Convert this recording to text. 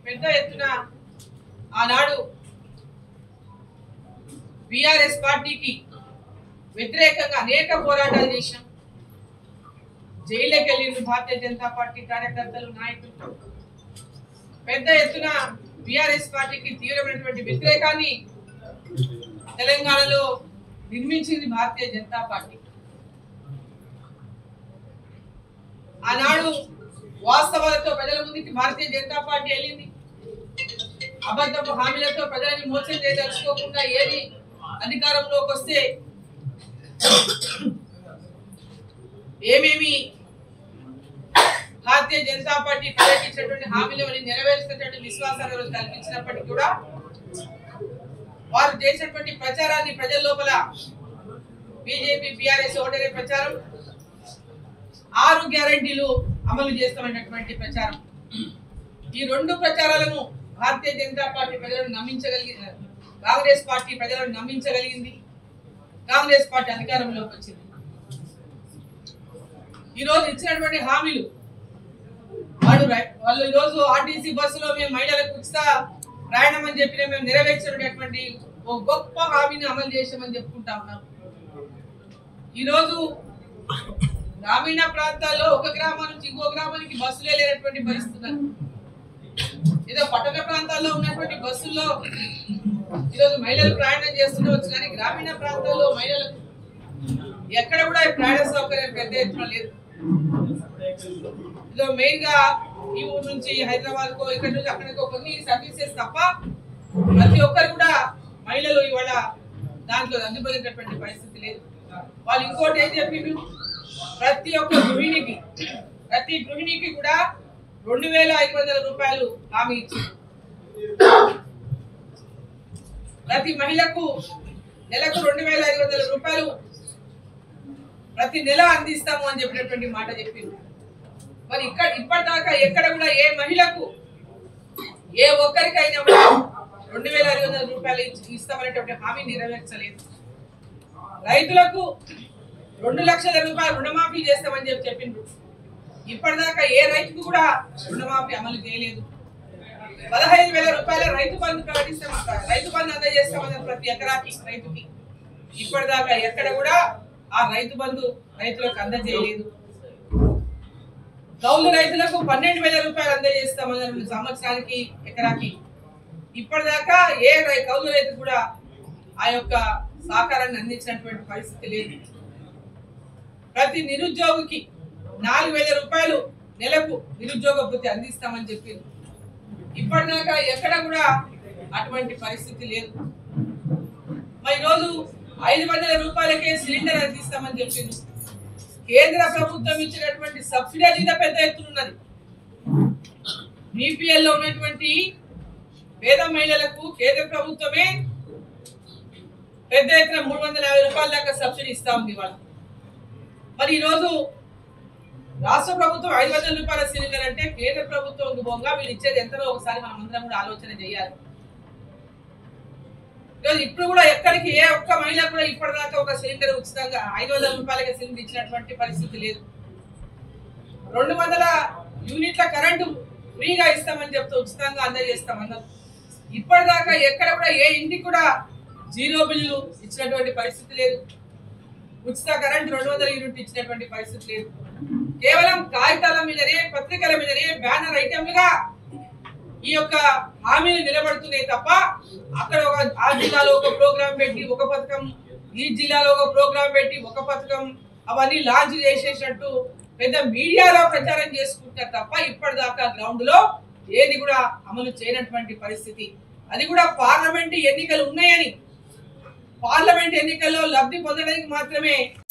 పెద్ద ఎత్తున ఆనాడు బీఆర్ఎస్ పార్టీకి వ్యతిరేకంగా అనేక పోరాటాలు చేశాం. జైలుకి వెళ్ళిన భారతీయ జనతా పార్టీ కార్యకర్తలు నాయకులు పెద్ద ఎత్తున బీఆర్ఎస్ పార్టీకి తీవ్రమైనటువంటి వ్యతిరేకాన్ని తెలంగాణలో నిర్మించింది భారతీయ జనతా పార్టీ. ఆనాడు వాస్తవాలతో ప్రజల ముందుకి భారతీయ జనతా పార్టీ వెళ్ళింది. అబద్ధపు హామీలతో ప్రజలని మోసం చేయదలుచుకోకుండా ఏది అధికారంలోకి వస్తే ఏమేమి భారతీయ జనతా పార్టీ ప్రకటించినటువంటి హామీలను నెరవేర్చినటువంటి విశ్వాసాన్ని రోజు కల్పించినప్పటికీ కూడా వారు చేసినటువంటి ప్రచారాన్ని ప్రజల లోపల బీజేపీ బీఆర్ఎస్ ఓటరే ప్రచారం, 6 గ్యారంటీలు అమలు చేస్తామన్నటువంటి ప్రచారం, ఈ రెండు ప్రచారాలను భారతీయ జనతా పార్టీ ప్రజలను నమ్మించగలిగింది. కాంగ్రెస్ పార్టీ ప్రజలను నమ్మించగలిగింది. కాంగ్రెస్ పార్టీ అధికారంలోకి వచ్చింది. ఈరోజు ఇచ్చినటువంటి హామీలు వాళ్ళు ఈరోజు ఆర్టీసీ బస్సులో మేము మహిళలకు ఉచిత ప్రయాణం అని చెప్పిన మేము నెరవేర్చినటువంటి ఓ గొప్ప హామీని అమలు చేసామని చెప్పుకుంటా ఉన్నాం. ఈరోజు గ్రామీణ ప్రాంతాల్లో ఒక గ్రామం నుంచి ఇంకో గ్రామానికి బస్సులే లేనటువంటి పరిస్థితులు. ఏదో పట్టణ ప్రాంతాల్లో ఉన్నటువంటి బస్సుల్లో ఈరోజు మహిళలు ప్రయాణం చేస్తుండవచ్చు, కానీ గ్రామీణ ప్రాంతాల్లో మహిళలకు ఎక్కడ కూడా ప్రయాణ సౌకర్యం పెద్ద ఎత్తున లేదు. ఇదో మెయిన్ గా ఈ ఊరు నుంచి హైదరాబాద్ కో ఇక్కడ నుంచి అక్కడికో కొన్ని సర్వీసెస్ తప్ప ప్రతి ఒక్కరు కూడా మహిళలు ఇవాళ దాంట్లో అందుబడినటువంటి పరిస్థితి లేదు. వాళ్ళు ఇంకోటి ఏం చెప్పిండ్రు, ప్రతి ఒక్క ప్రతి గృహిణికి కూడా 2500 రూపాయలు హామీ ఇచ్చింది. ప్రతి మహిళకు నెలకు 2500 రూపాయలు ప్రతి నెల అందిస్తాము అని చెప్పినటువంటి మాట చెప్పింది. మరి ఇప్పటిదాకా ఎక్కడ కూడా ఏ మహిళకు ఏ ఒక్కరికైనా 2500 రూపాయలు ఇస్తామనేటువంటి హామీ నెరవేర్చలేదు. రైతులకు 2 లక్షల రూపాయలు రుణమాఫీ చేస్తామని చెప్పిండ్రు. ఇప్పటిదాకా ఏ రైతుకు కూడా రుణమాఫీ అమలు చేయలేదు. 15,000 రూపాయల రైతు బంధు ప్రకటిస్తాం, రైతు బంధు అందజేస్తామన్నారు ప్రతి ఎకరాకి రైతుకి. ఇప్పటిదాకా ఎక్కడ కూడా ఆ రైతు బంధు రైతులకు అందజేయలేదు. కౌలు రైతులకు 12,000 రూపాయలు అందజేస్తామన్నారు సంవత్సరానికి ఎకరాకి. ఇప్పటిదాకా ఏ కౌలు రైతు కూడా ఆ యొక్క సహకారాన్ని అందించినటువంటి పరిస్థితి లేదు. ప్రతి నిరుద్యోగికి 4,000 రూపాయలు నెలకు నిరుద్యోగ భృతి అందిస్తామని చెప్పింది. ఇప్పటిదాకా ఎక్కడ కూడా అటువంటి పరిస్థితి లేదు. మరి ఈరోజు 500 రూపాయలకే సిలిండర్ అందిస్తామని చెప్పింది. కేంద్ర ప్రభుత్వం ఇచ్చినటువంటి సబ్సిడీ మీద పెద్ద ఎత్తున ఉన్నది. బీపీఎల్ లో ఉన్నటువంటి పేద మహిళలకు కేంద్ర ప్రభుత్వమే పెద్ద ఎత్తున 350 రూపాయల దాకా సబ్సిడీ ఇస్తా ఉంది ఇవాళ. మరి ఈరోజు రాష్ట్ర ప్రభుత్వం 500 రూపాయల సిలిండర్ అంటే కేంద్ర ప్రభుత్వం బొంగా వీళ్ళు ఇచ్చేది ఎంతలో ఒకసారి మనం అందరం కూడా ఆలోచన చేయాలి. ఇప్పుడు కూడా ఎక్కడికి ఏ ఒక్క మహిళ కూడా ఇప్పటిదాకా ఒక సిలిండర్ ఉచితంగా 500 రూపాయలకి సిలిండర్ ఇచ్చినటువంటి పరిస్థితి లేదు. 200 యూనిట్ల కరెంటు ఫ్రీగా ఇస్తామని చెప్తూ ఉచితంగా అందజేస్తామన్నారు. ఇప్పటిదాకా ఎక్కడ కూడా ఏ ఇంటికి కూడా 0 బిల్లు ఇచ్చినటువంటి పరిస్థితి లేదు. ఉచిత కరెంటు 200 యూనిట్ ఇచ్చినటువంటి పరిస్థితి లేదు. కేవలం కాగితాల మీదనే పత్రికల మీదనే బ్యానర్ ఐటెంలుగా ఈ యొక్క హామీలు నిలబడుతున్నాయి తప్ప అక్కడ ఆ జిల్లాలో ఒక ప్రోగ్రాం పెట్టి ఒక పథకం, ఈ జిల్లాలో ఒక ప్రోగ్రాం పెట్టి ఒక పథకం అవన్నీ లాంచ్ చేసేటట్టు పెద్ద మీడియాలో ప్రచారం చేసుకుంటారు తప్ప ఇప్పటిదాకా గ్రౌండ్ లో ఏది కూడా అమలు చేయనటువంటి పరిస్థితి. అది కూడా పార్లమెంట్ ఎన్నికలు ఉన్నాయని, పార్లమెంట్ ఎన్నికల్లో లబ్ధి పొందడానికి మాత్రమే